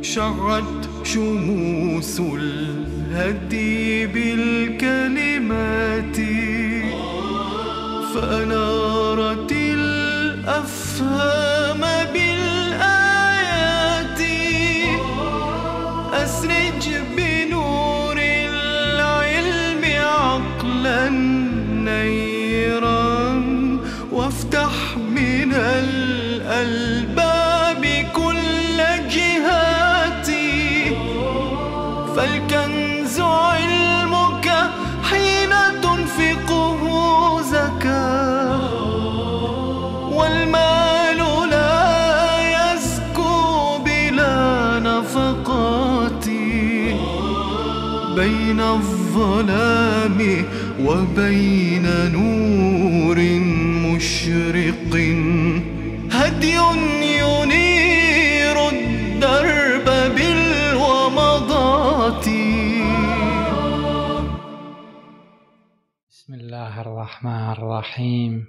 شعت شموس الهدي بالكلمات فأنارت الأفهام بالآيات. أسرج بنور العلم عقلا نيرا وافتح من الألباب كل جهاتي. فالكنز علمك حين تنفقه زكاة، والمال لا يزكو بلا نفقات. بين الظلام وبين نور مشرق هدي ينير الدرب بالومضات. بسم الله الرحمن الرحيم.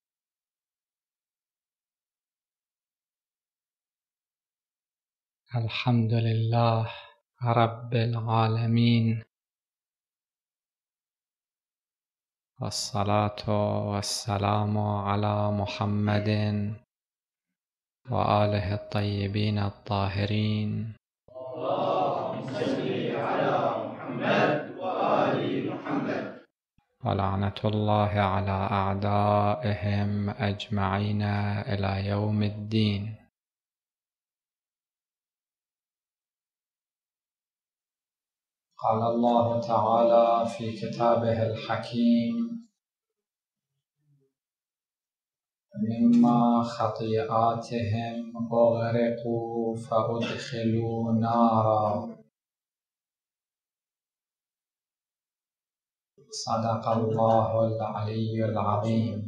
الحمد لله رب العالمين، والصلاة والسلام على محمد وآله الطيبين الطاهرين. اللهم صل على محمد وآل محمد. ولعنة الله على أعدائهم أجمعين إلى يوم الدين. قال الله تعالى في كتابه الحكيم: مما خطيئاتهم أغرقوا فأدخلوا نارا. صدق الله العلي العظيم.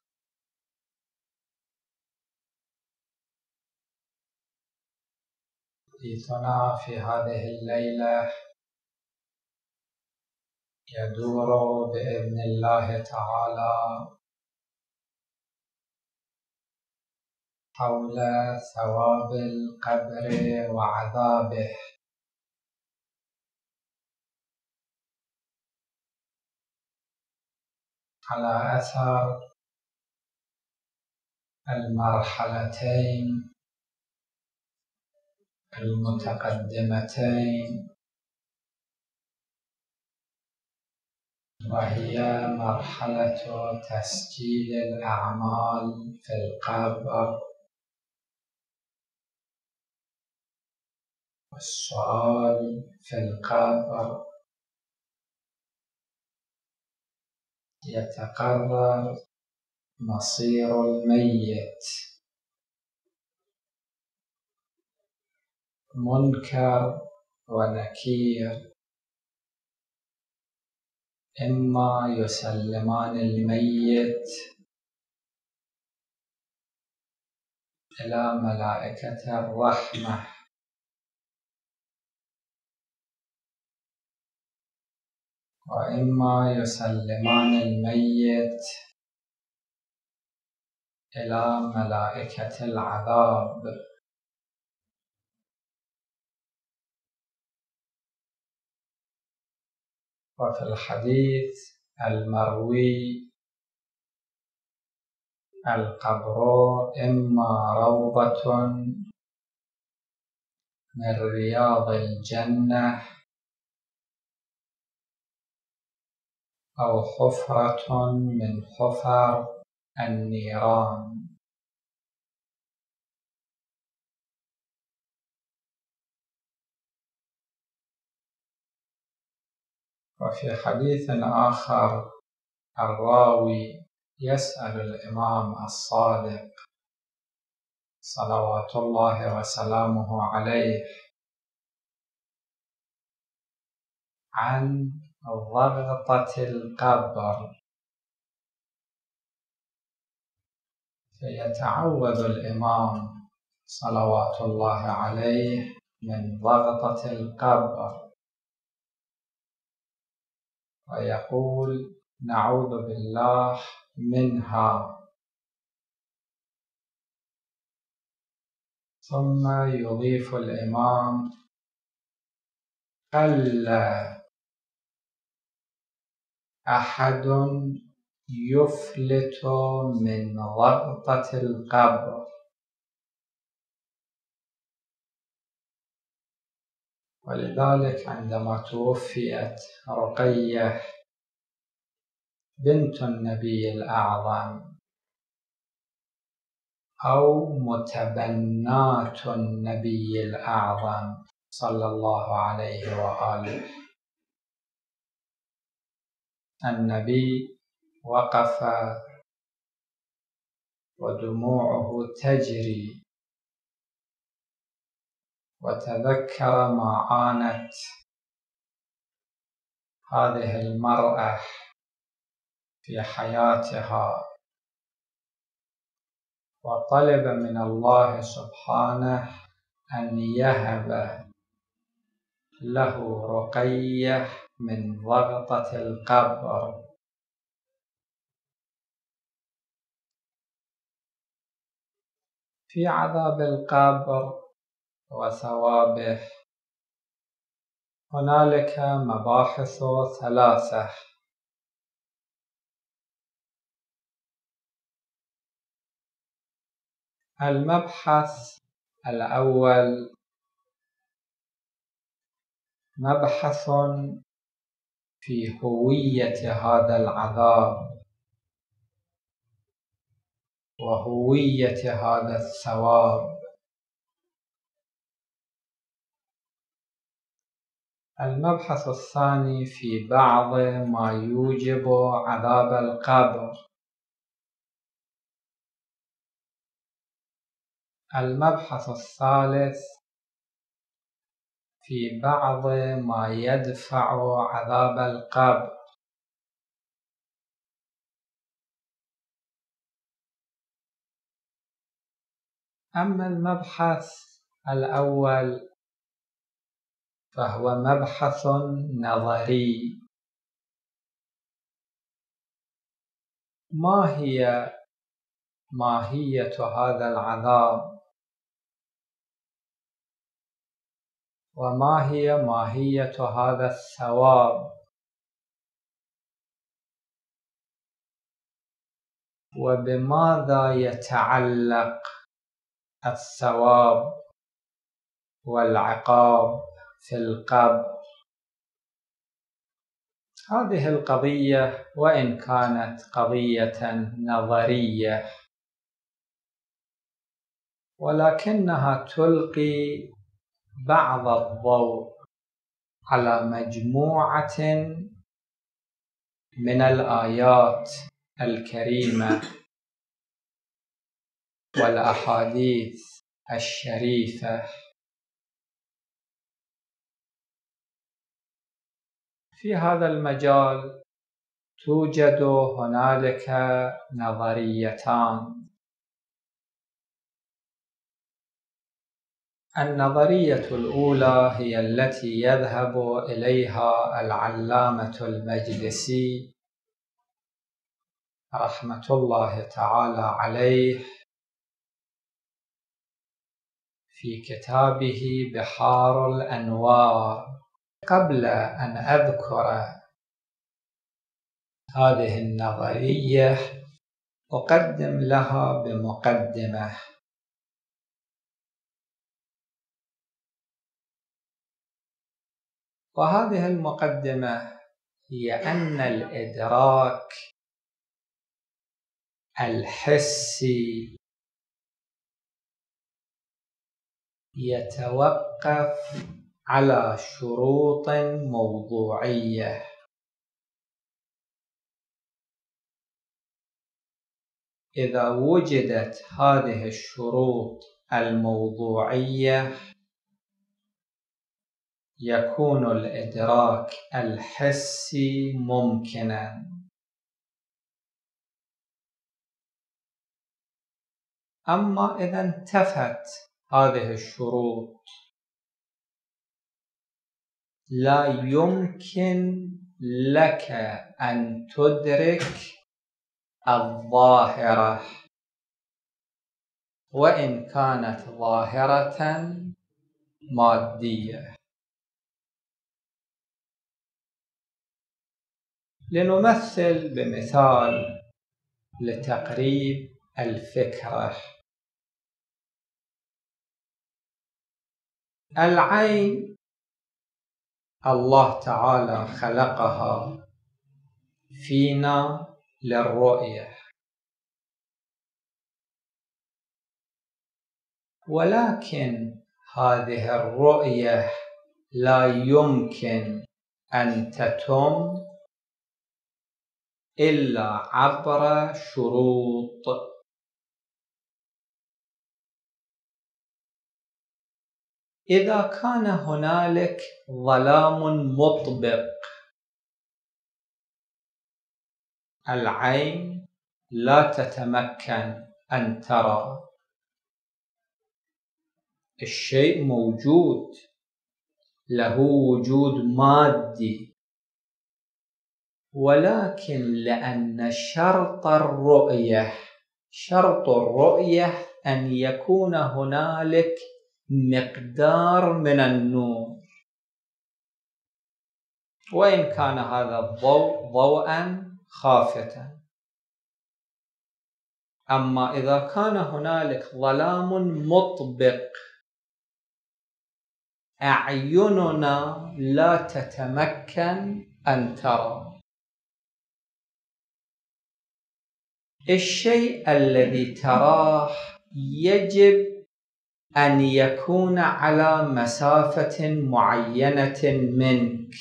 حديثنا في هذه الليلة يدور بإذن الله تعالى حول ثواب القبر وعذابه، على أثر المرحلتين المتقدمتين، وهي مرحلة تسجيل الأعمال في القبر، والسؤال في القبر. يتقرر مصير الميت، منكر ونكير، إما يسلمان الميت إلى ملائكة الرحمة، وإما يسلمان الميت إلى ملائكة العذاب. وفي الحديث المروي: القبر إما روضة من رياض الجنة أو حفرة من حفر النيران. وفي حديث آخر الراوي يسأل الإمام الصادق صلوات الله وسلامه عليه عن ضغطة القبر، فيتعوذ الإمام صلوات الله عليه من ضغطة القبر، ويقول: نعوذ بالله منها. ثم يضيف الإمام: قل أحد يفلت من ضغطة القبر. ولذلك عندما توفيت رقية بنت النبي الأعظم أو متبنات النبي الأعظم صلى الله عليه وآله، النبي وقف ودموعه تجري، وتذكر ما عانت هذه المرأة في حياتها، وطلب من الله سبحانه أن يهب له رقية من ضغطة القبر. في عذاب القبر وثوابه هنالك مباحث ثلاثة: المبحث الأول مبحث في هوية هذا العذاب وهوية هذا الثواب. المبحث الثاني في بعض ما يوجب عذاب القبر. المبحث الثالث في بعض ما يدفع عذاب القبر. أما المبحث الأول فهو مبحث نظري: ما هي ماهية هذا العذاب؟ وما هي ماهية هذا الثواب؟ وبماذا يتعلق الثواب والعقاب في القبر؟ هذه القضية وإن كانت قضية نظرية، ولكنها تلقي بعض الضوء على مجموعة من الآيات الكريمة والأحاديث الشريفة. في هذا المجال توجد هنالك نظريتان: النظرية الأولى هي التي يذهب إليها العلامة المجلسي رحمة الله تعالى عليه في كتابه بحار الأنوار. قبل أن أذكر هذه النظرية أقدم لها بمقدمة. وهذه المقدمة هي أن الإدراك الحسي يتوقف على شروط موضوعية. إذا وجدت هذه الشروط الموضوعية يكون الإدراك الحسي ممكنا. أما إذا انتفت هذه الشروط لا يمكن لك أن تدرك الظاهرة وإن كانت ظاهرة مادية. لنمثل بمثال لتقريب الفكرة. العين الله تعالى خلقها فينا للرؤية، ولكن هذه الرؤية لا يمكن أن تتم إلا عبر شروط. إذا كان هنالك ظلام مطبق العين لا تتمكن أن ترى. الشيء موجود، له وجود مادي، ولكن لأن شرط الرؤية أن يكون هنالك مقدار من النور، وإن كان هذا الضوء ضوءا خافتا. أما إذا كان هنالك ظلام مطبق أعيننا لا تتمكن أن ترى. الشيء الذي تراه يجب أن يكون على مسافة معينة منك.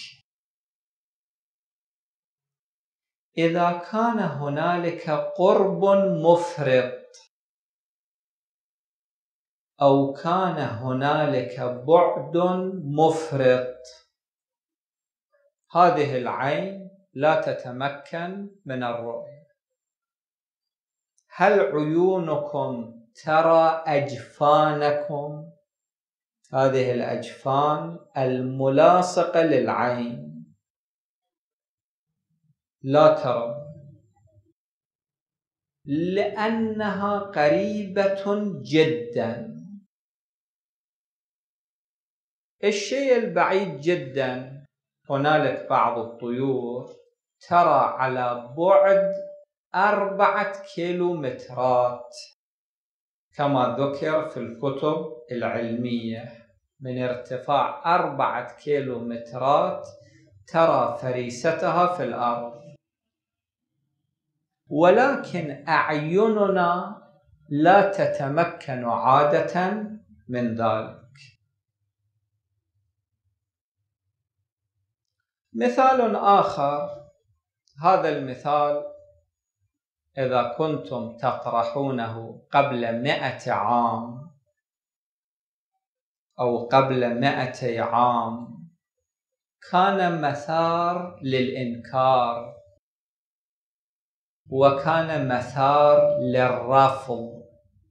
إذا كان هنالك قرب مفرط أو كان هنالك بعد مفرط، هذه العين لا تتمكن من الرؤية. هل عيونكم ترى أجفانكم؟ هذه الأجفان الملاصقة للعين لا ترى، لأنها قريبة جدا. الشيء البعيد جدا، هنالك بعض الطيور ترى على بعد 4 كيلومترات كما ذكر في الكتب العلمية. من ارتفاع 4 كيلومترات ترى فريستها في الأرض، ولكن أعيننا لا تتمكن عادة من ذلك. مثال آخر، هذا المثال إذا كنتم تطرحونه قبل 100 عام أو قبل 200 عام كان مثار للإنكار وكان مثار للرفض.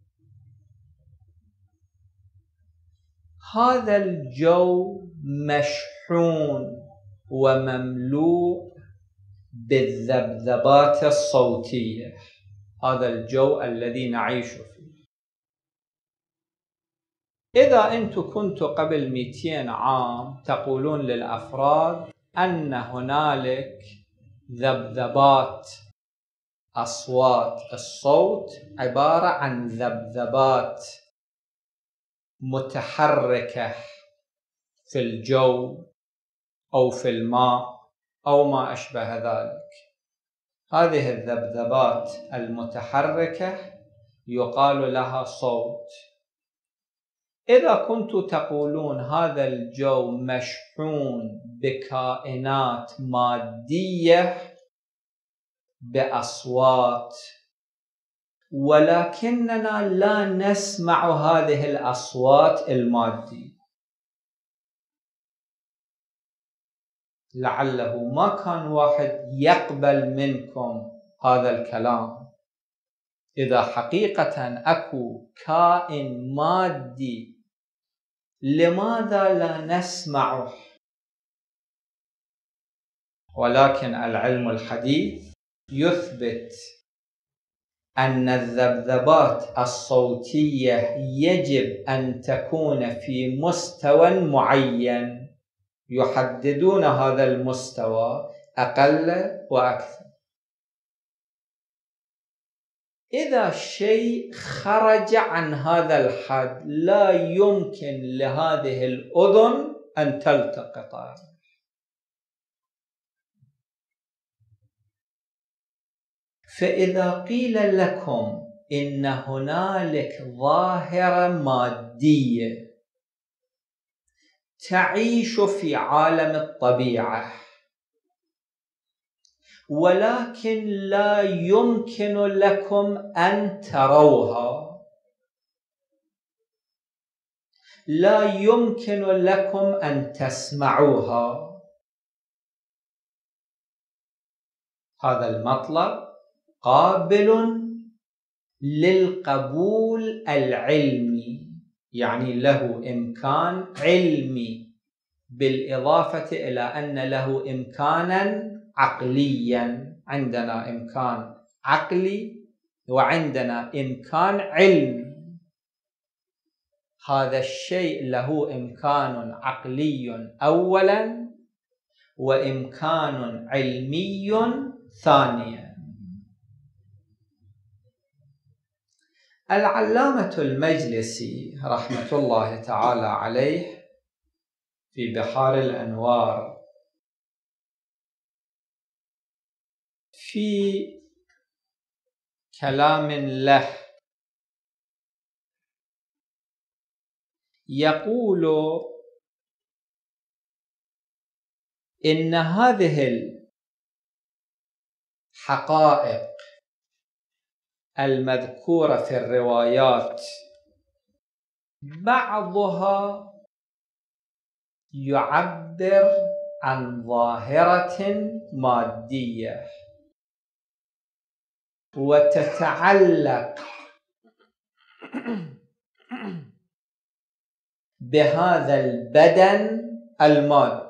هذا الجو مشحون ومملوء بالذبذبات الصوتية، هذا الجو الذي نعيش فيه. إذا أنتم كنتوا قبل 200 عام تقولون للأفراد أن هنالك ذبذبات، أصوات الصوت عبارة عن ذبذبات متحركة في الجو أو في الماء أو ما أشبه ذلك. هذه الذبذبات المتحركة يقال لها صوت. إذا كنتم تقولون هذا الجو مشحون بكائنات مادية بأصوات، ولكننا لا نسمع هذه الأصوات المادية، لعله ما كان واحد يقبل منكم هذا الكلام. إذا حقيقة أكو كائن مادي لماذا لا نسمعه؟ ولكن العلم الحديث يثبت أن الذبذبات الصوتية يجب أن تكون في مستوى معين، يحددون هذا المستوى أقل وأكثر. إذا شيء خرج عن هذا الحد لا يمكن لهذه الأذن أن تلتقطه. فإذا قيل لكم إن هنالك ظاهرة مادية تعيش في عالم الطبيعة ولكن لا يمكن لكم أن تروها، لا يمكن لكم أن تسمعوها، هذا المطلب قابل للقبول العلمي، يعني له إمكان علمي بالإضافة إلى أن له إمكانا عقليا. عندنا إمكان عقلي وعندنا إمكان علمي. هذا الشيء له إمكان عقلي أولا وإمكان علمي ثانيا. العلامة المجلسي رحمة الله تعالى عليه في بحار الأنوار في كلام له يقول إن هذه الحقائق المذكورة في الروايات بعضها يعبر عن ظاهرة مادية وتتعلق بهذا البدن المادي،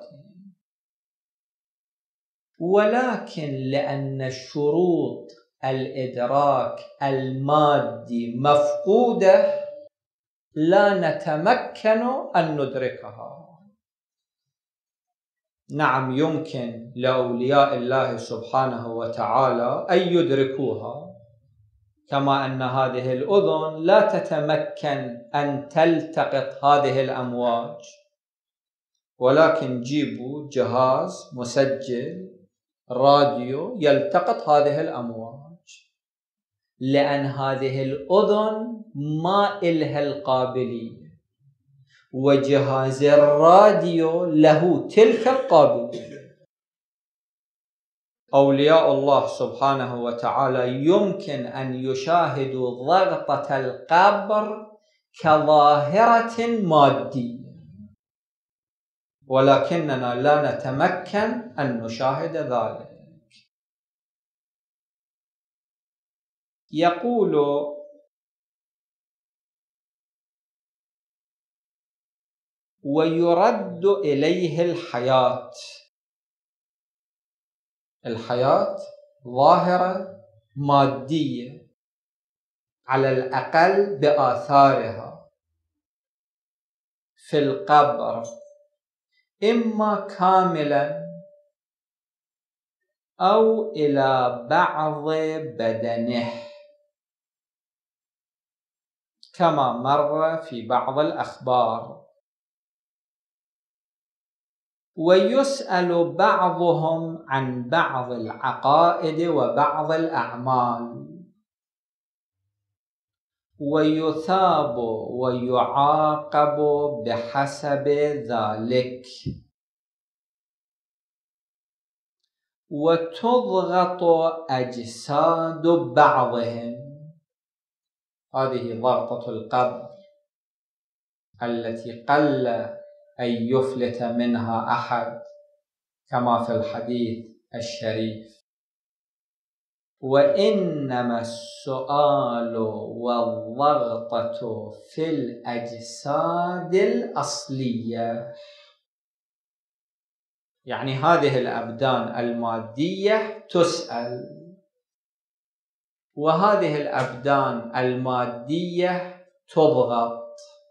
ولكن لأن شروط الإدراك المادي مفقودة لا نتمكن أن ندركها. نعم يمكن لأولياء الله سبحانه وتعالى أن يدركوها، كما أن هذه الأذن لا تتمكن أن تلتقط هذه الأمواج، ولكن جيبوا جهاز مسجل راديو يلتقط هذه الأمواج، لأن هذه الأذن ما إلها القابلية وجهاز الراديو له تلك القابلية. أولياء الله سبحانه وتعالى يمكن أن يشاهدوا ضغطة القبر كظاهرة مادية، ولكننا لا نتمكن أن نشاهد ذلك. يقول ويرد إليه الحياة. الحياة ظاهرة مادية على الأقل بآثارها في القبر، إما كاملا أو إلى بعض بدنه كما مر في بعض الأخبار. ويسأل بعضهم عن بعض العقائد وبعض الأعمال ويثاب ويعاقب بحسب ذلك، وتضغط أجساد بعضهم. هذه ضغطة القبر التي قل أن يفلت منها أحد كما في الحديث الشريف. وإنما السؤال والضغطة في الأجساد الأصلية، يعني هذه الأبدان المادية تسأل، وهذه الأبدان المادية تضغط،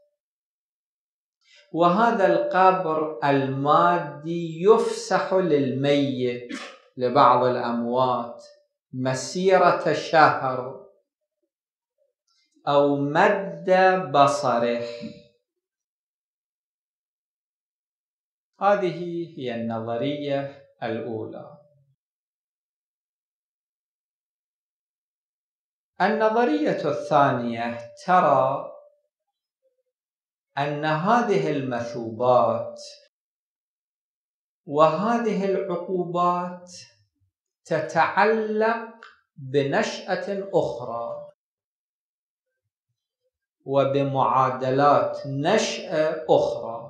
وهذا القبر المادي يفسح للميت لبعض الأموات مسيرة شهر أو مد بصره. هذه هي النظرية الأولى. النظرية الثانية ترى أن هذه المثوبات وهذه العقوبات تتعلق بنشأة أخرى وبمعادلات نشأة أخرى.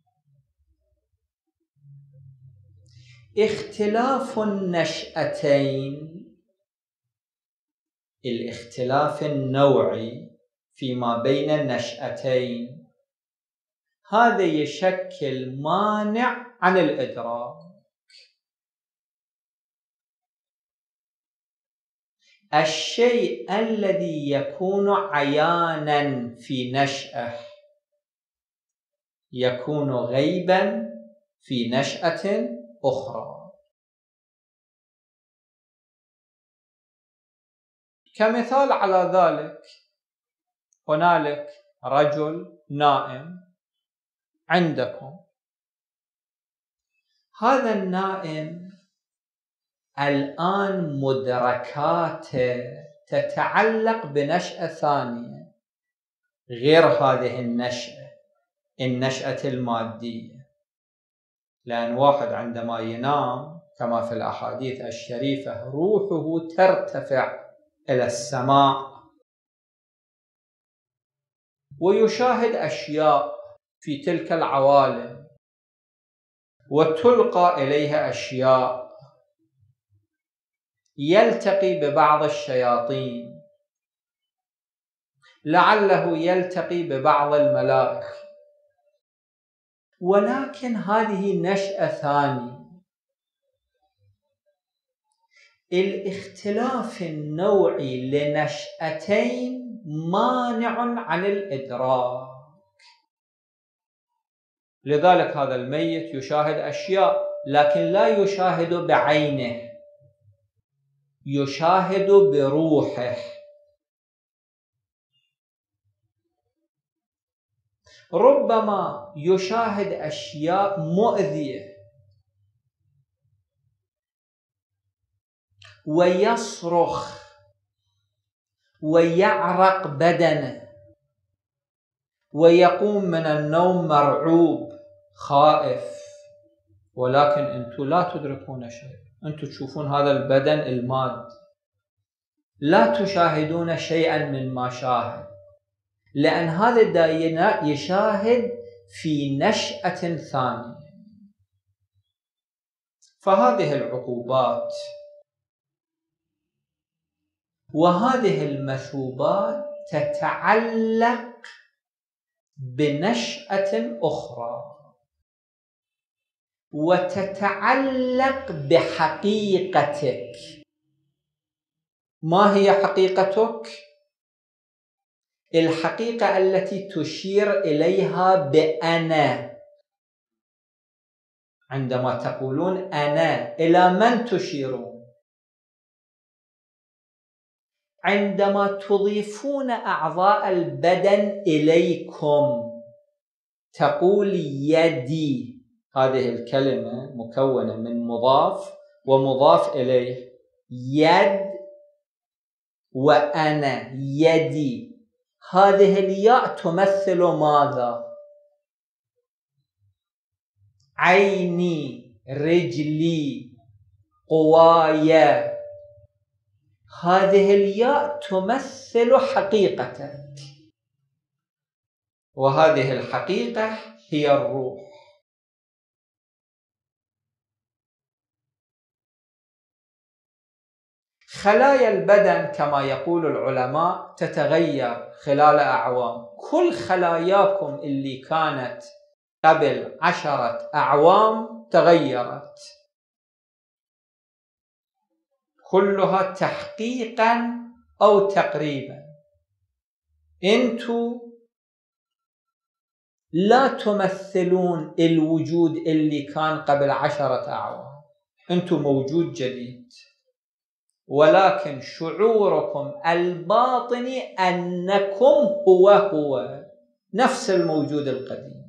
اختلاف النشأتين، الاختلاف النوعي فيما بين النشأتين، هذا يشكل مانع عن الإدراك. الشيء الذي يكون عيانا في نشأة يكون غيبا في نشأة أخرى. كمثال على ذلك، هنالك رجل نائم عندكم، هذا النائم الآن مدركاته تتعلق بنشأة ثانية غير هذه النشأة المادية. لأن واحد عندما ينام كما في الأحاديث الشريفة روحه ترتفع إلى السماء ويشاهد أشياء في تلك العوالم وتلقى إليها أشياء، يلتقي ببعض الشياطين، لعله يلتقي ببعض الملائكة، ولكن هذه نشأة ثانية. الاختلاف النوعي لنشأتين مانع عن الإدراك. لذلك هذا الميت يشاهد أشياء لكن لا يشاهد بعينه، يشاهد بروحه. ربما يشاهد أشياء مؤذية ويصرخ ويعرق بدنه ويقوم من النوم مرعوب خائف، ولكن أنتم لا تدركون شيء. أنتم تشوفون هذا البدن المادي، لا تشاهدون شيئا مما شاهد، لأن هذا الداينة يشاهد في نشأة ثانية. فهذه العقوبات وهذه المثوبات تتعلق بنشأة أخرى وتتعلق بحقيقتك. ما هي حقيقتك؟ الحقيقة التي تشير إليها بأنا. عندما تقولون أنا، إلى من تشيرون؟ عندما تضيفون أعضاء البدن إليكم تقول يدي، هذه الكلمة مكونة من مضاف ومضاف إليه، يد وأنا، يدي. هذه الياء تمثل ماذا؟ عيني، رجلي، قواي. هذه الياء تمثل حقيقتك، وهذه الحقيقة هي الروح. خلايا البدن كما يقول العلماء تتغير خلال أعوام. كل خلاياكم اللي كانت قبل 10 أعوام تغيرت كلها تحقيقا أو تقريبا أنتوا لا تمثلون الوجود اللي كان قبل 10 أعوام، أنتوا موجود جديد، ولكن شعوركم الباطني أنكم هو نفس الموجود القديم.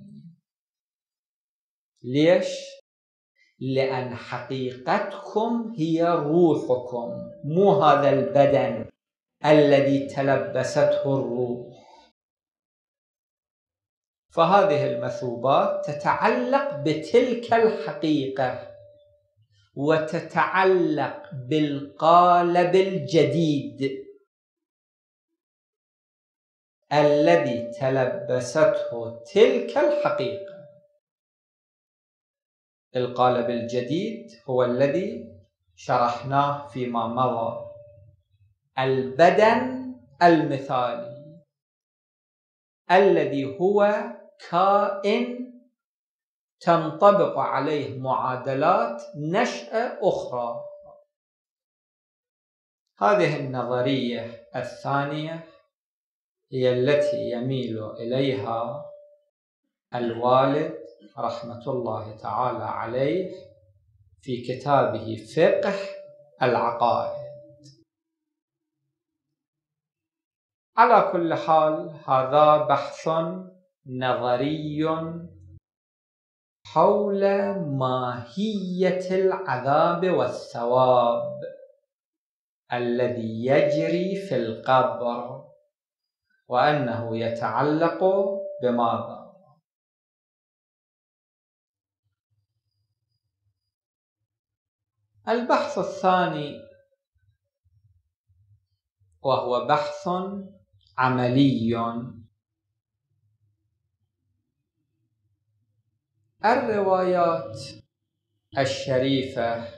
ليش؟ لأن حقيقتكم هي روحكم، مو هذا البدن الذي تلبسته الروح. فهذه المثوبات تتعلق بتلك الحقيقة وتتعلق بالقالب الجديد الذي تلبسته تلك الحقيقة. القالب الجديد هو الذي شرحناه فيما مضى، البدن المثالي الذي هو كائن تنطبق عليه معادلات نشأة أخرى. هذه النظرية الثانية هي التي يميل إليها الوالد رحمة الله تعالى عليه في كتابه فقه العقائد. على كل حال هذا بحث نظري حول ماهية العذاب والثواب الذي يجري في القبر، وأنه يتعلق بماذا؟ البحث الثاني وهو بحث عملي. الروايات الشريفة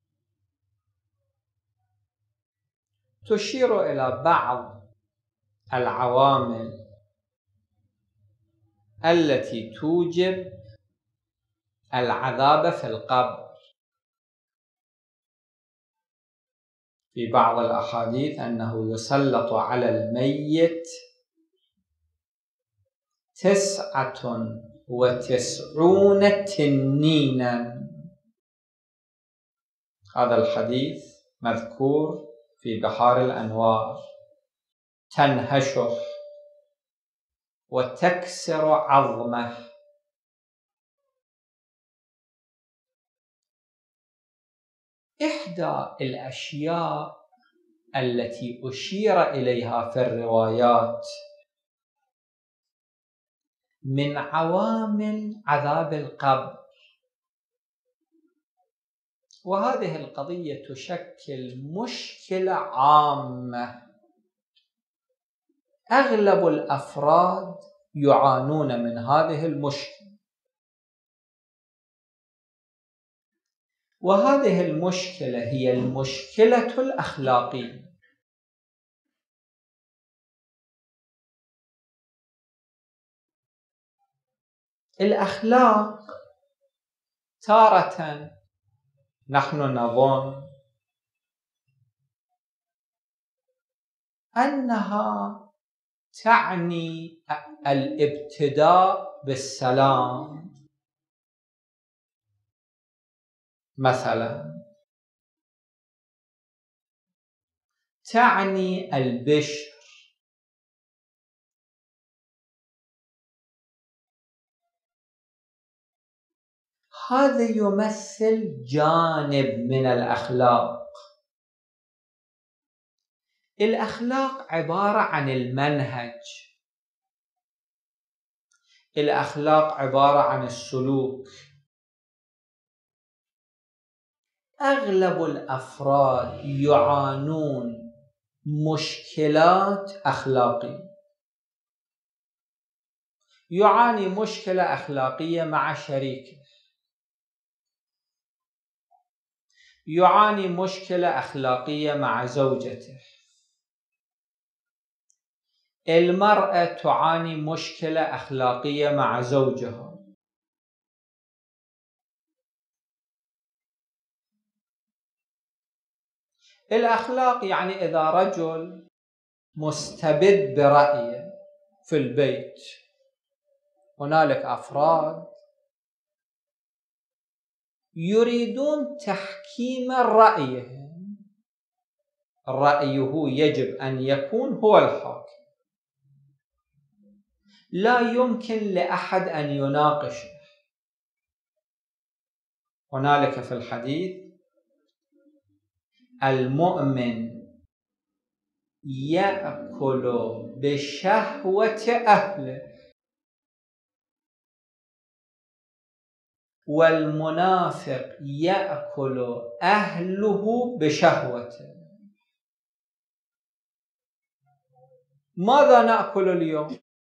تشير إلى بعض العوامل التي توجب العذاب في القبر. في بعض الأحاديث أنه يسلط على الميت 99 تنينا. هذا الحديث مذكور في بحار الأنوار. تنهشه وتكسر عظمه. إحدى الأشياء التي أشير إليها في الروايات من عوامل عذاب القبر، وهذه القضية تشكل مشكلة عامة، أغلب الأفراد يعانون من هذه المشكلة، وهذه المشكلة هي المشكلة الأخلاقية. الأخلاق تارة نحن نظن أنها تعني الابتداء بالسلام، مثلا تعني البشر، هذا يمثل جانب من الأخلاق. الأخلاق عبارة عن المنهج، الأخلاق عبارة عن السلوك. أغلب الأفراد يعانون مشكلات أخلاقية، يعاني مشكلة أخلاقية مع شريكه، يعاني مشكلة أخلاقية مع زوجته، المرأة تعاني مشكلة أخلاقية مع زوجها. الأخلاق يعني إذا رجل مستبد برأيه في البيت. هنالك أفراد يريدون تحكيم رأيهم، رأيه يجب أن يكون هو الحاكم، لا يمكن لأحد أن يناقشه. هنالك في الحديث: المؤمن يأكل بشهوة أهله والمنافق يأكل أهله بشهوته. ماذا نأكل اليوم؟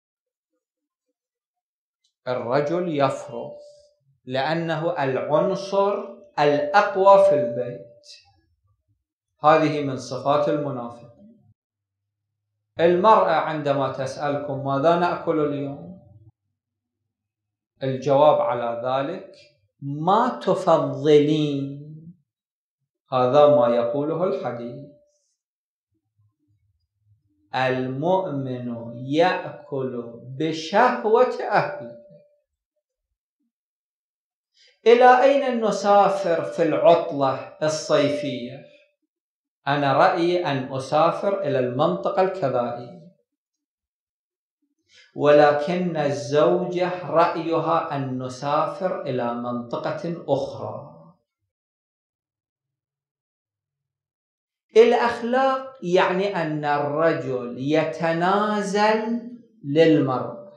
الرجل يفرض لأنه العنصر الأقوى في البيت. هذه من صفات المنافق. المرأة عندما تسألكم ماذا نأكل اليوم، الجواب على ذلك ما تفضلين. هذا ما يقوله الحديث: المؤمن يأكل بشهوة أهله. إلى أين نسافر في العطلة الصيفية؟ أنا رأيي أن أسافر إلى المنطقة الكذائية، ولكن الزوجة رأيها أن نسافر إلى منطقة أخرى. الأخلاق يعني أن الرجل يتنازل للمرأة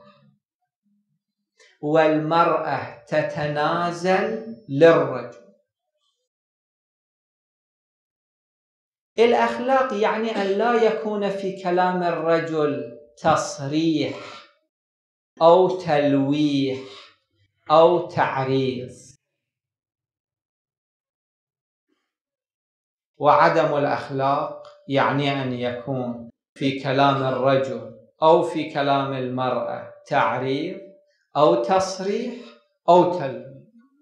والمرأة تتنازل للرجل. الأخلاق يعني أن لا يكون في كلام الرجل تصريح أو تلويح أو تعريض. وعدم الأخلاق يعني أن يكون في كلام الرجل أو في كلام المرأة تعريض أو تصريح أو تلويح.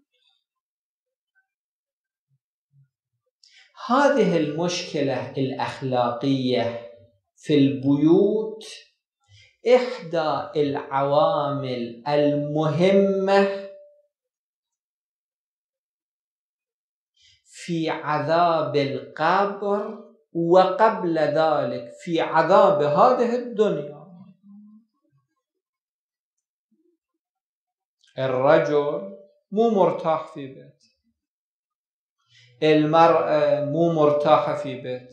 هذه المشكلة الأخلاقية في البيوت إحدى العوامل المهمة في عذاب القبر، وقبل ذلك في عذاب هذه الدنيا. الرجل مو مرتاح في بيت، المرأة مو مرتاحة في بيت.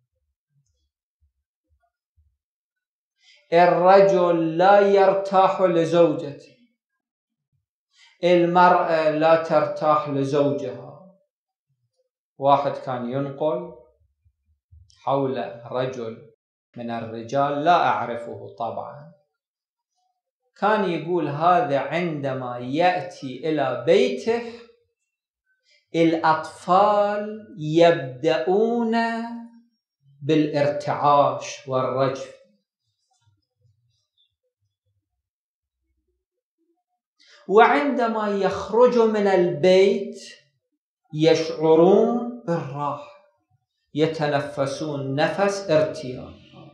الرجل لا يرتاح لزوجته، المرأة لا ترتاح لزوجها. واحد كان ينقل حول رجل من الرجال لا أعرفه طبعا، كان يقول هذا عندما يأتي إلى بيته الأطفال يبدأون بالارتعاش والرجف، وعندما يخرجوا من البيت يشعرون بالراحة، يتنفسون نفس ارتياح.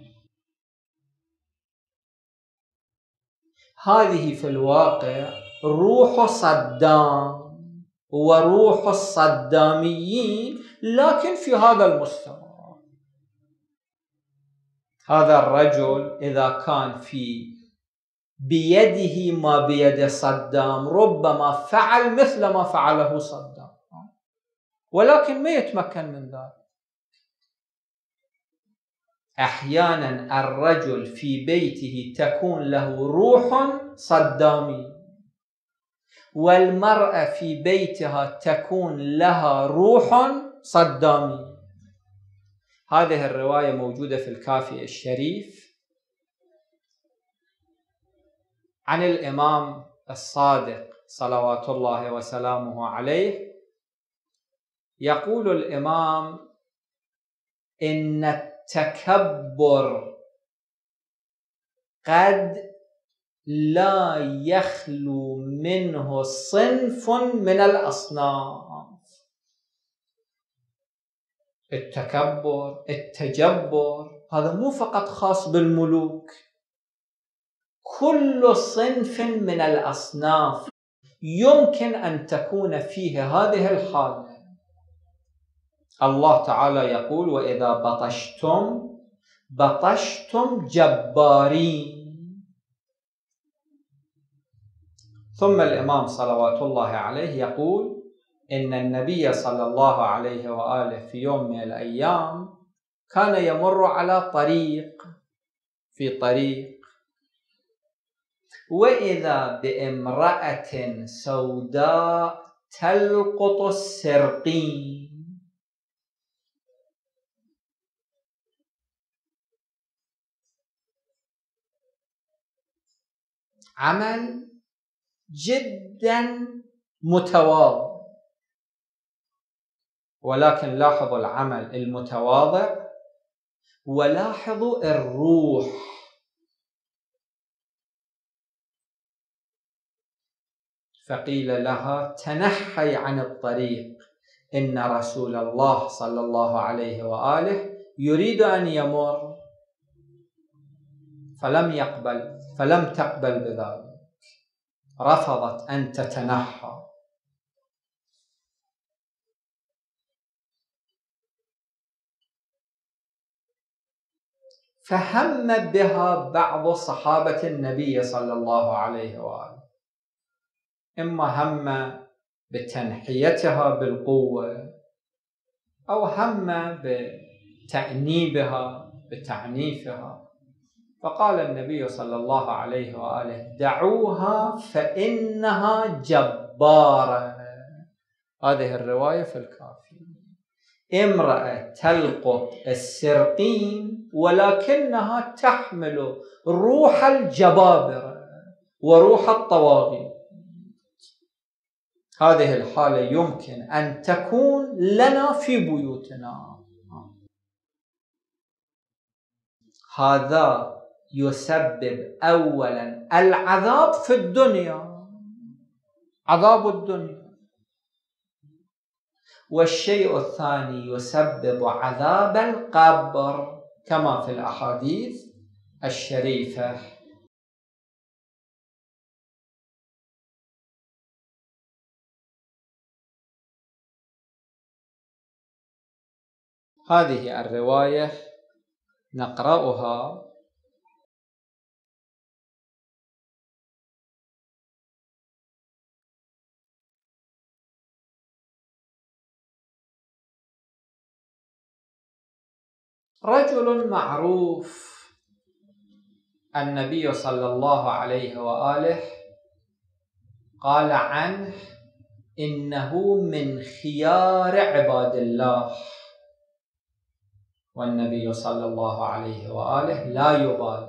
هذه في الواقع روح صدام وروح الصداميين، لكن في هذا المستوى. هذا الرجل إذا كان في بيده ما بيد صدام ربما فعل مثل ما فعله صدام، ولكن ما يتمكن من ذلك. أحيانا الرجل في بيته تكون له روح صدامي، والمرأة في بيتها تكون لها روح صدامي. هذه الرواية موجودة في الكافي الشريف عن الإمام الصادق صلوات الله وسلامه عليه. يقول الإمام: إن التكبر قد لا يخلو منه صنف من الأصناف. التكبر، التجبر، هذا مو فقط خاص بالملوك، كل صنف من الأصناف يمكن أن تكون فيه هذه الحالة. الله تعالى يقول: وإذا بطشتم جبارين. ثم الإمام صلوات الله عليه يقول: إن النبي صلى الله عليه وآله في يوم من الأيام كان يمر على طريق، وإذا بامرأة سوداء تلقط السرقين. عمل جدا متواضع، ولكن لاحظوا العمل المتواضع ولاحظوا الروح. فقيل لها: تنحي عن الطريق، إن رسول الله صلى الله عليه وآله يريد أن يمر. فلم تقبل بذلك، رفضت أن تتنحى. فهم بها بعض صحابة النبي صلى الله عليه وآله، إما هم بتنحيتها بالقوة، أو هم بتأنيبها بتعنيفها. فقال النبي صلى الله عليه وآله: دعوها فإنها جبارة. هذه الرواية في الكافي. امرأة تلقط السرقين ولكنها تحمل روح الجبابرة وروح الطواغيت. هذه الحالة يمكن أن تكون لنا في بيوتنا. هذا يسبب أولا العذاب في الدنيا، عذاب الدنيا، والشيء الثاني يسبب عذاب القبر كما في الأحاديث الشريفة. هذه الرواية نقرأها: رجل معروف النبي صلى الله عليه وآله قال عنه: إنه من خيار عباد الله. والنبي صلى الله عليه وآله لا يبالغ،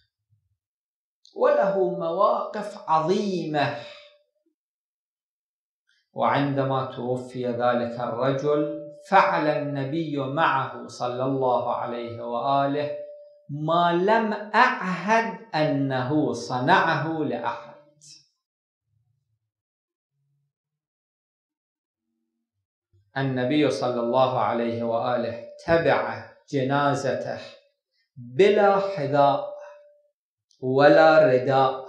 وله مواقف عظيمة. وعندما توفي ذلك الرجل فعل النبي معه صلى الله عليه وآله ما لم أعهد أنه صنعه لأحد. النبي صلى الله عليه وآله تبع جنازته بلا حذاء ولا رداء،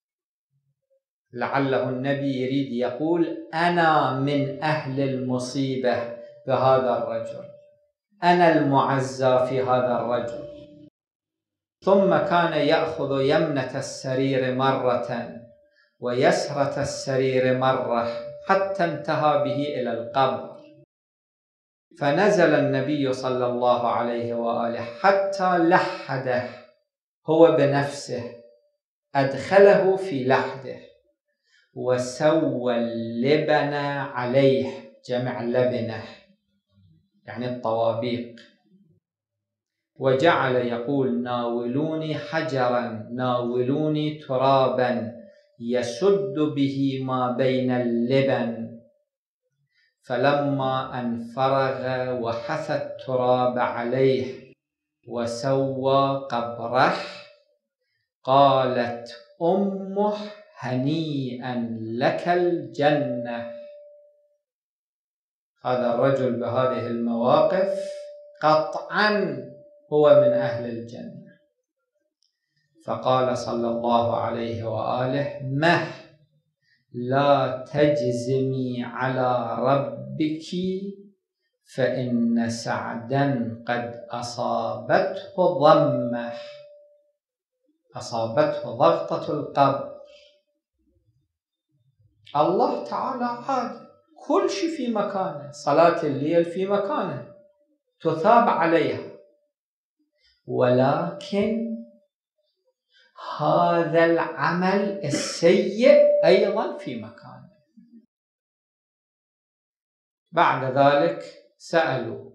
لعله النبي يريد يقول: أنا من أهل المصيبة بهذا الرجل، أنا المعزى في هذا الرجل. ثم كان يأخذ يمنة السرير مرة ويسرة السرير مرة حتى انتهى به إلى القبر. فنزل النبي صلى الله عليه وآله حتى لحده هو بنفسه، أدخله في لحده وسوى اللبن عليه، جمع لبنه يعني الطوابيق، وجعل يقول: ناولوني حجرا، ناولوني ترابا يسد به ما بين اللبن. فلما أن فرغ وحث التراب عليه وسوى قبره قالت أمه: هنيئا لك الجنة. هذا الرجل بهذه المواقف قطعا هو من أهل الجنة. فقال صلى الله عليه وآله: مه، لا تجزمي على ربك فإن سعدا قد أصابته ضمه، أصابته ضغطة القبر. الله تعالى عاد كل شيء في مكانه، صلاة الليل في مكانه تثاب عليها، ولكن هذا العمل السيء أيضا في مكانه. بعد ذلك سألوا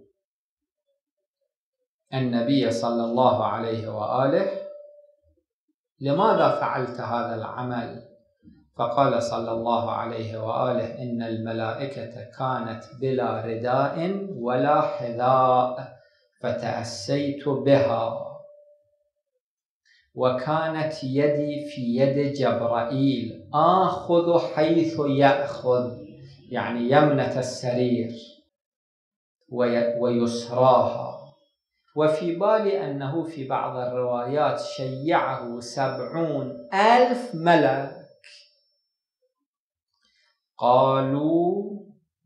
النبي صلى الله عليه وآله: لماذا فعلت هذا العمل؟ فقال صلى الله عليه وآله: إن الملائكة كانت بلا رداء ولا حذاء فتأسيت بها، وكانت يدي في يد جبرائيل آخذ حيث يأخذ، يعني يمنة السرير ويسراها. وفي بالي أنه في بعض الروايات شيعه 70,000 ملك. قالوا: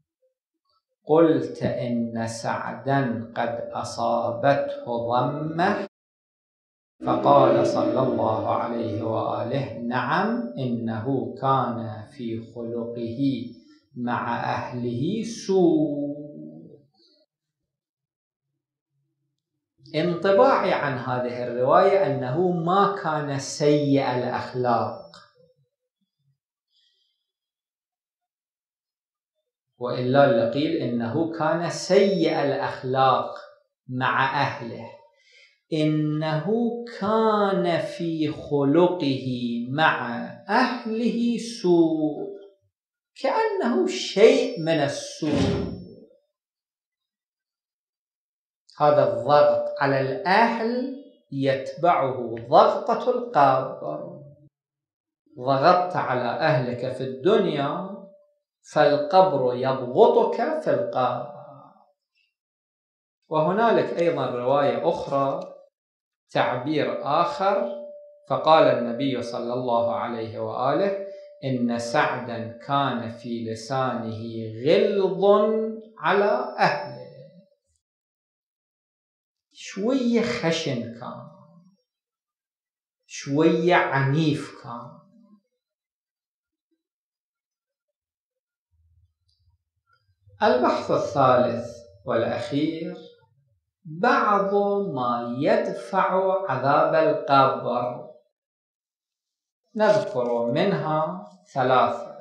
قلت إن سعدا قد أصابته ضمه؟ فقال صلى الله عليه وآله: نعم، إنه كان في خلقه مع أهله سوء. انطباعي عن هذه الرواية أنه ما كان سيء الأخلاق، وإلا لقيل إنه كان سيء الأخلاق مع أهله. إنه كان في خلقه مع أهله سوء، كأنه شيء من السوء. هذا الضغط على الأهل يتبعه ضغطة القبر. ضغطت على أهلك في الدنيا فالقبر يضغطك في القبر. وهنالك أيضا رواية أخرى، تعبير آخر، فقال النبي صلى الله عليه وآله: إن سعدا كان في لسانه غلظ على أهله، شوية خشن كان، شوية عنيف كان. البحث الثالث والأخير: بعض ما يدفع عذاب القبر، نذكر منها 3.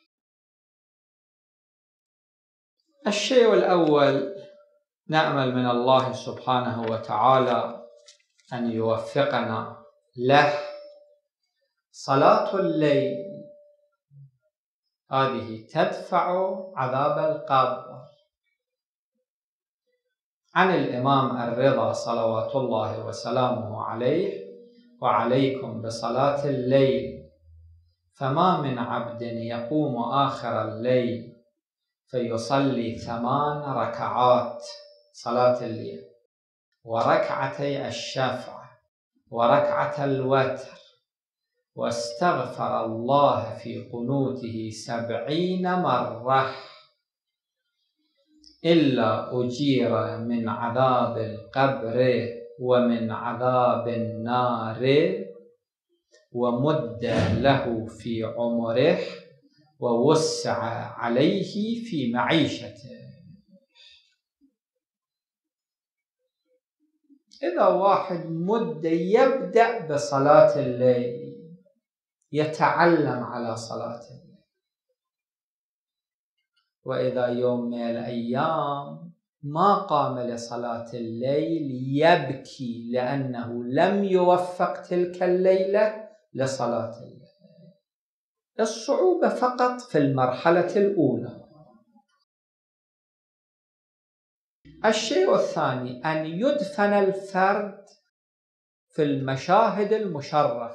الشيء الأول، نأمل من الله سبحانه وتعالى أن يوفقنا له. صلاة الليل هذه تدفع عذاب القبر. عن الإمام الرضا صلوات الله وسلامه عليه: وعليكم بصلاة الليل، فما من عبد يقوم آخر الليل فيصلي 8 ركعات صلاة الليل، وركعتي الشفع، وركعة الوتر، واستغفر الله في قنوته 70 مرة، إلا أجير من عذاب القبر ومن عذاب النار، ومد له في عمره، ووسع عليه في معيشته. إذا واحد مد يبدأ بصلاة الليل، يتعلم على صلاة الليل، وإذا يوم من الأيام ما قام لصلاة الليل يبكي لأنه لم يوفق تلك الليلة لصلاة الليل. الصعوبة فقط في المرحلة الأولى. الشيء الثاني: أن يدفن الفرد في المشاهد المشرفة.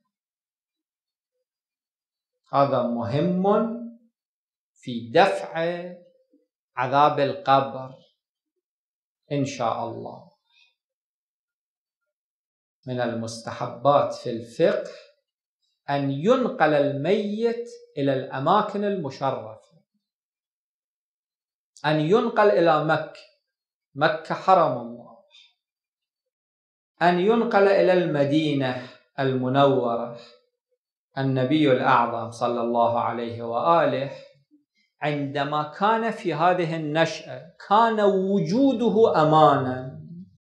هذا مهم في دفع عذاب القبر إن شاء الله. من المستحبات في الفقه أن ينقل الميت إلى الأماكن المشرفة، أن ينقل إلى مكة حرم الله، أن ينقل إلى المدينة المنورة. النبي الأعظم صلى الله عليه وآله عندما كان في هذه النشأة كان وجوده أمانا.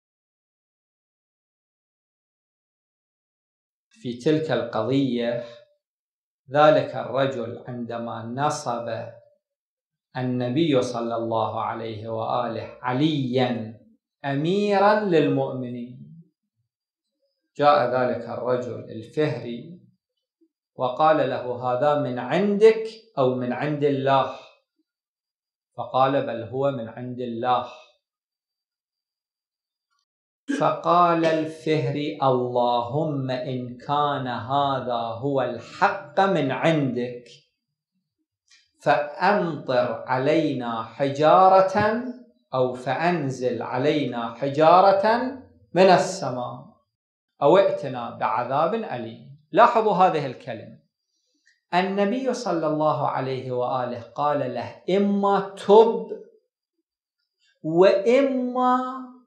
في تلك القضية ذلك الرجل عندما نصب النبي صلى الله عليه وآله عليا أميرا للمؤمنين، جاء ذلك الرجل الفهري وقال له: هذا من عندك أو من عند الله؟ فقال: بل هو من عند الله. فقال الفهري: اللهم إن كان هذا هو الحق من عندك فأمطر علينا حجارة أو فأنزل علينا حجارة من السماء أو ائتنا بعذاب أليم. لاحظوا هذه الكلمة. النبي صلى الله عليه وآله قال له: إما تب وإما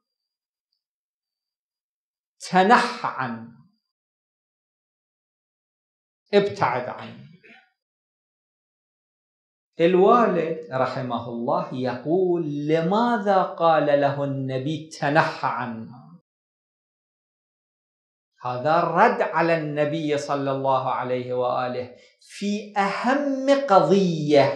تنح عنه، ابتعد عنه. الوالد رحمه الله يقول: لماذا قال له النبي تنح عنه؟ هذا رد على النبي صلى الله عليه وآله في أهم قضية،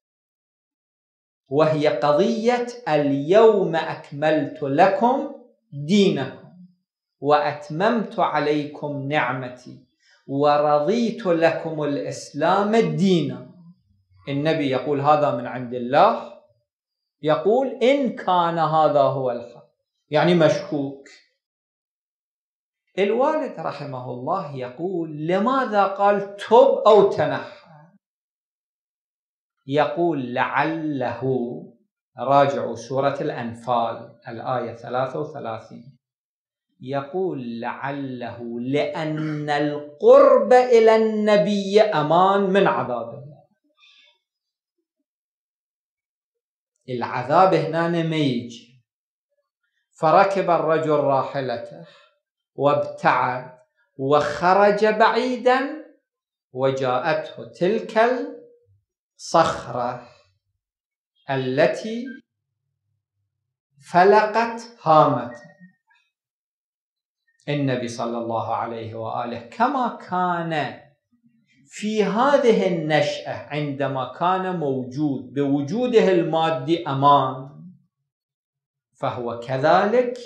وهي قضية اليوم أكملت لكم دينكم وأتممت عليكم نعمتي ورضيت لكم الإسلام دينا. النبي يقول هذا من عند الله، يقول إن كان هذا هو الحق، يعني مشكوك. الوالد رحمه الله يقول: لماذا قال تب أو تنحى؟ يقول: لعله، راجعوا سورة الأنفال الآية 33، يقول: لعله لأن القرب إلى النبي أمان من عذاب الله. العذاب هنا ما يجي. فركب الرجل راحلته وابتعد وخرج بعيدا، وجاءته تلك الصخرة التي فلقت هامته. النبي صلى الله عليه وآله كما كان في هذه النشأة عندما كان موجود بوجوده المادي أمان، فهو كذلك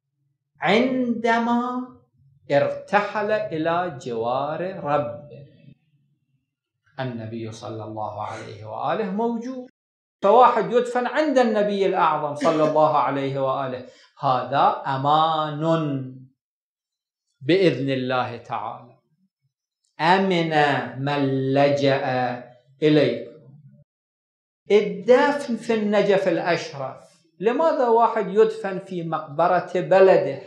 عندما ارتحل إلى جوار ربه النبي صلى الله عليه وآله موجود. فواحد يدفن عند النبي الأعظم صلى الله عليه وآله، هذا أمان بإذن الله تعالى. أمن من لجأ إليكم. الدفن في النجف الأشرف، لماذا واحد يدفن في مقبرة بلده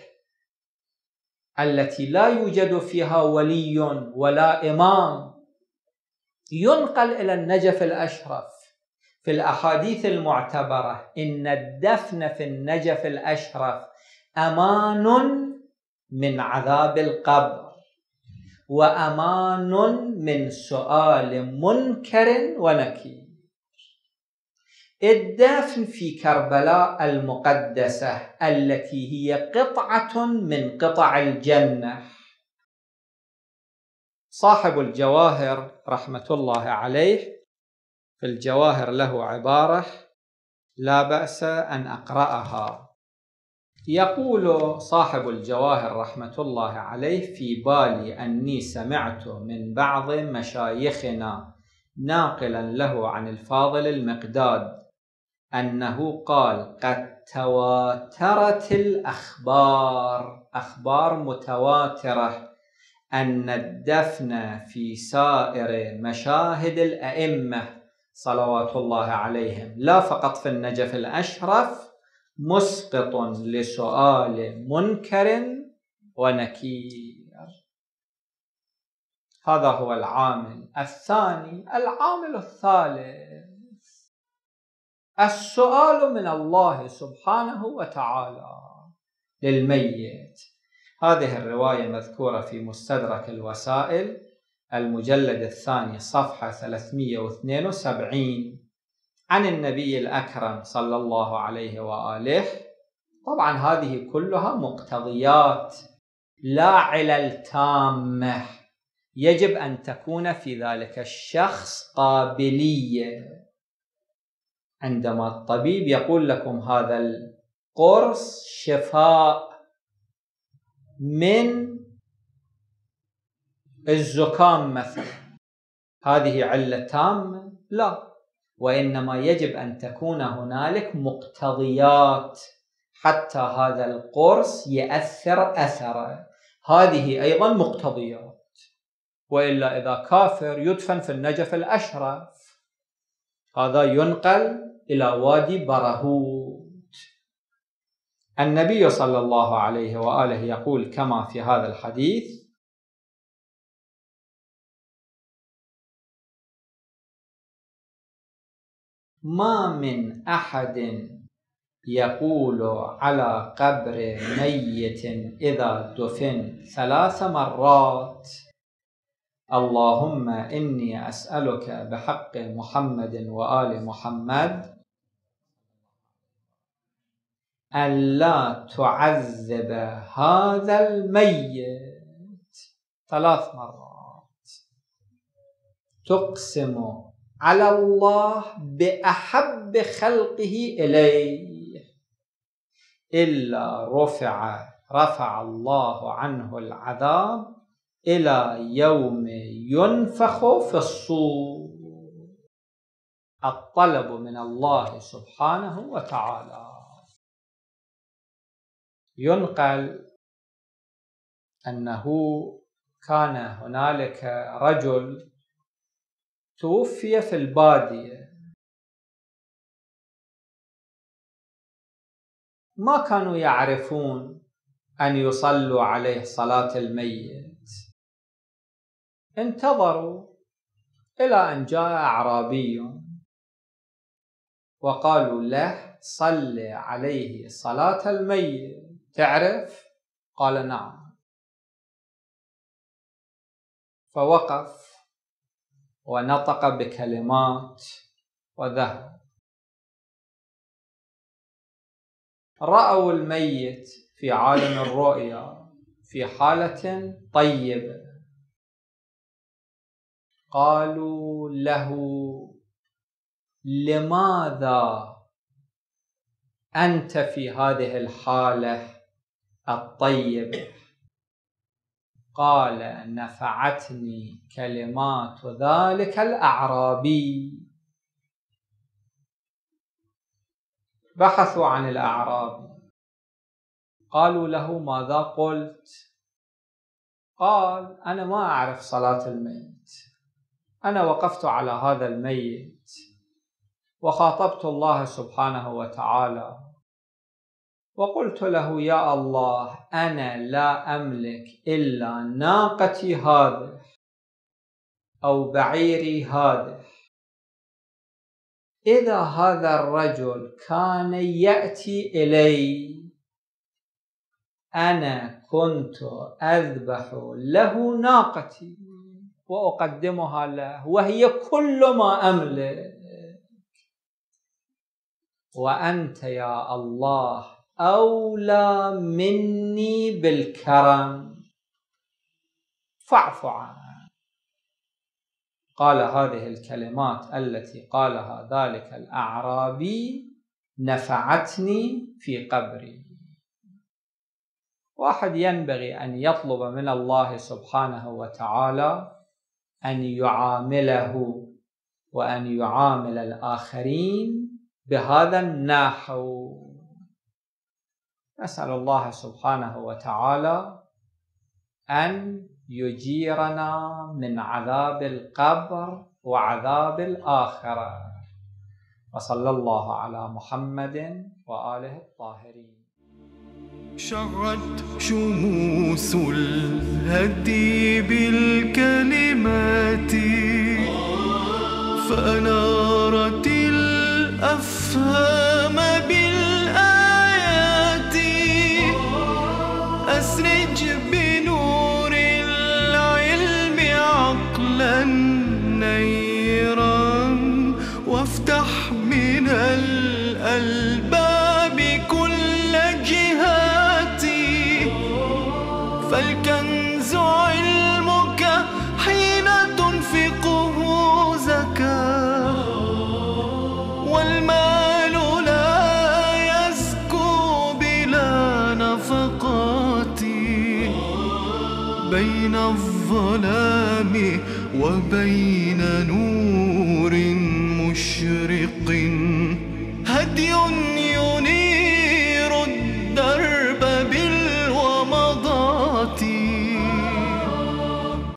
التي لا يوجد فيها ولي ولا إمام، ينقل إلى النجف الأشرف؟ في الأحاديث المعتبرة إن الدفن في النجف الأشرف أمان من عذاب القبر وأمان من سؤال منكر ونكير. الدفن في كربلاء المقدسة التي هي قطعة من قطع الجنة. صاحب الجواهر رحمة الله عليه في الجواهر له عبارة لا بأس أن أقرأها. يقول صاحب الجواهر رحمة الله عليه: في بالي أني سمعت من بعض مشايخنا ناقلا له عن الفاضل المقداد أنه قال: قد تواترت الأخبار، أخبار متواترة، أن الدفن في سائر مشاهد الأئمة صلوات الله عليهم لا فقط في النجف الأشرف مسقط لسؤال منكر ونكير. هذا هو العامل الثاني. العامل الثالث السؤال من الله سبحانه وتعالى للميت. هذه الرواية مذكورة في مستدرك الوسائل المجلد الثاني صفحة 372 عن النبي الأكرم صلى الله عليه وآله. طبعا هذه كلها مقتضيات لا علل تامة، يجب أن تكون في ذلك الشخص قابلية. عندما الطبيب يقول لكم هذا القرص شفاء من الزكام مثلا، هذه علة تامة؟ لا، وإنما يجب أن تكون هنالك مقتضيات حتى هذا القرص يأثر أثره. هذه أيضا مقتضيات، وإلا إذا كافر يدفن في النجف الأشرف، هذا ينقل إلى وادي برهوت. النبي صلى الله عليه وآله يقول كما في هذا الحديث: ما من أحد يقول على قبر ميت إذا دفن 3 مرات: اللهم إني أسألك بحق محمد وآل محمد أن لا تعذب هذا الميت 3 مرات، تقسم على الله بأحب خلقه إليه، إلا رفع الله عنه العذاب إلى يوم ينفخ في الصور. الطلب من الله سبحانه وتعالى. ينقل أنه كان هنالك رجل توفي في البادية، ما كانوا يعرفون أن يصلوا عليه صلاة الميت، انتظروا إلى أن جاء أعرابي وقالوا له: صل عليه صلاة الميت، تعرف؟ قال: نعم. فوقف ونطق بكلمات وذهب. رأوا الميت في عالم الرؤيا في حالة طيبة، قالوا له: لماذا أنت في هذه الحالة الطيبة؟ قال: نفعتني كلمات ذلك الأعرابي. بحثوا عن الأعرابي، قالوا له: ماذا قلت؟ قال: أنا ما أعرف صلاة الميت، أنا وقفت على هذا الميت وخاطبت الله سبحانه وتعالى وقلت له: يا الله، أنا لا أملك إلا ناقتي هذه أو بعيري هذا، إذا هذا الرجل كان يأتي إلي أنا كنت أذبح له ناقتي وأقدمها له، وهي كل ما أملك، وأنت يا الله أولى مني بالكرم فاعف عنه. قال هذه الكلمات التي قالها ذلك الأعرابي نفعتني في قبري. واحد ينبغي أن يطلب من الله سبحانه وتعالى أن يعامله وأن يعامل الآخرين بهذا النحو. نسأل الله سبحانه وتعالى أن يجيرنا من عذاب القبر وعذاب الآخرة. وصلى الله على محمد وآله الطاهرين. شعت شموس الهدي بالكلمات فأنارت الأفهام بالآيات أسرج بنور العلم عقلا نيرا وافتح من الألباب كل جهاتي فالكنز علمك حين تنفقه زكاة والمال لا يزكو بلا نفقات بين الظلام وبين نور مشرق هدي